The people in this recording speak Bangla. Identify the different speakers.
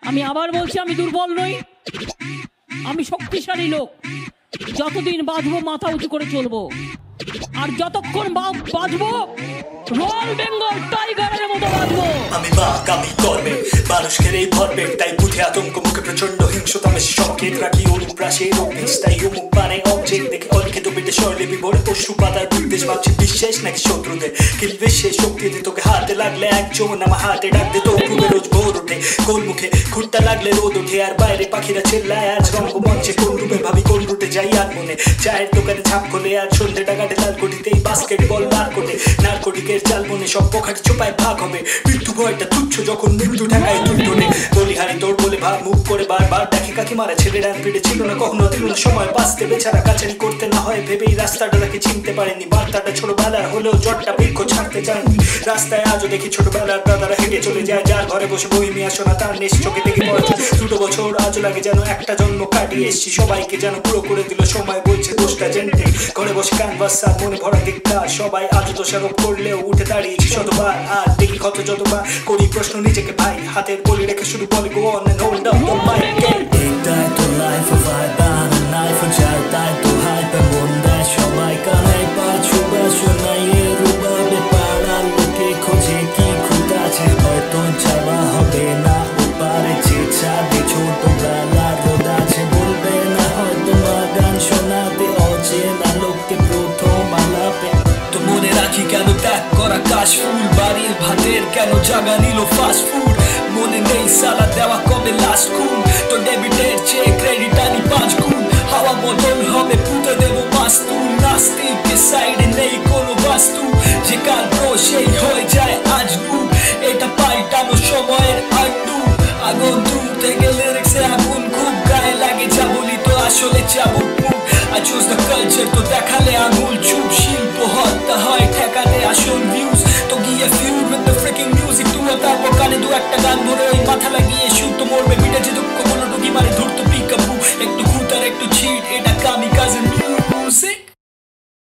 Speaker 1: আমি আবার বলছি, আমি দুর্বল নই, আমি শক্তিশালী লোক। যতদিন বাঁচবো মাথা উঁচু করে চলবো, আর যতক্ষণ বাঁচবো রয়্যাল বেঙ্গল টাইগারের মতো বাঁচবো।
Speaker 2: আমি বাঘ, আমি গর্বে মানুষ খেলেই ভরবে, তাই বুঝে আতঙ্ক মুখে প্রচন্ড হিংসতা বেশি সংকেত রাখি অনুপ্রাসের অভ্যেস, তাই অমুক বানাই অবজেক্ট দেখে অলিখিত পিঠে শৈলে বিভরে পশু পাতার বিদ্বেষ ভাবছি বিশ্বাস নাকি শত্রুদের কিলবে সে শক্তি দিয়ে তোকে হাতে লাগলে একজন আমার হাতে ডাক দে তো ঘুমে রোজ ভোর ওঠে গোল মুখে ঘুরতে লাগলে রোদ ওঠে আর বাইরে পাখিরা চেল্লায় আজ রঙ্গমঞ্চে কোন রূপে ভাবি কোন রুটে যাই আর মনে চায়ের দোকানে ঝাঁপ খোলে আর সন্ধ্যেটা কাটে লাল কোটিতেই বাস্কেটবল বার কোটে নারকোটিকের জাল মনে সব পখাটে চোপায় ভাগ হবে মৃত্যু ভয়টা তুচ্ছ যখন মৃত্যু ঢাকায় তুই টোনে বলিহারি তোর বলে ভার মুখ করে বারবার দেখে কাকি মারা ছেলেরা পিঠে ছিল না কখনো দিল না সময় বাঁচতে বেচারা কাছারি করতে না হয় ভেবেই রাস্তাটা তাকে চিনতে পারেনি বার্তাটা ছোটবেলার হলেও জটটা বৃক্ষ ছাড়তে চায়নি রাস্তায় আজও দেখি ছোটবেলার দাদারা হেঁটে চলে যায় যার ঘরে বসে বই নিয়ে আসো না তার নেশ চোখে দেখে পড়েছে 2 বছর আজও লাগে যেন একটা জন্ম কাটিয়ে এসছি সবাইকে যেন পুরো করে দিল সময় বলছে দোষটা জেনতে ঘরে বসে ক্যানভাস আর মনে ভরা দিকটা সবাই আজও দোষারোপ করলেও উঠে দাঁড়িয়েছি শতবার আর দেখি কত যতবার করি প্রশ্ন নিজেকে ভাই হাতের বলি রেখে শুরু বলে go on and hold up the mic এটাই তো লাইফ অফ আইবান নাইফ যার তাই তো হাইপে মন দেয় সবাই কানাই পাচ্ছু বাসো নাই রুবাবে পাড়ার লোকে খোঁজে কি খুঁটাছে হয়তো যাওয়া হবে না ওপারে ছাদে ছোটবেলার রোদ আছে বলবে না হয়তো মা গান শোনাবে অচেনা লোককে প্রথম আলাপে তো মনে রাখি কেন ত্যাগ করা কাশফুল বাড়ির ভাতের কেন জাগা নিল ফাস্ট ফুড মনে নেই সালা দেওয়া কবে লাস্ট খুন তো ডেবিটের চেয়ে ক্রেডিট আনি 5 গুণ হাওয়া বদল হবে পুঁতে দেবো মাস্তুল নাস্তিকের সাইডে নেই কোনো বাস্তু যে কাল ব্রো সেই হয়ে যায় আজ নু এটা পাল্টানো সময়ের আন্ডু আগুন দূর থেকে লিরিক্সে আগুন খুব গায়ে লাগে যা বলি তো আসলে চাবুক মুখ I choose the culture তো দেখালে আঙুল চুপ